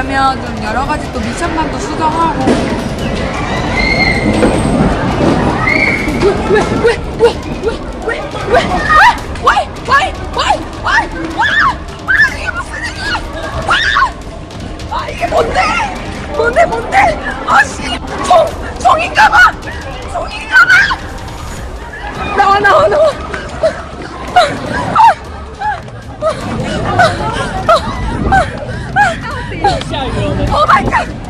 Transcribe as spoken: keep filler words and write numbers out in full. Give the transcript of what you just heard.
가면 좀 여러 가지 또 미션만도 수정하고. 왜, 왜, 왜, 왜, 왜, 왜, 왜, 왜, 왜, 왜, 왜, 와, 이게 무슨 일이야? 와, 아, 이게 뭔데? 뭔데, 뭔데? 아, 씨, 총, 총인가봐! 총인가봐! 나와, 나와, 나와. 오 마이 갓!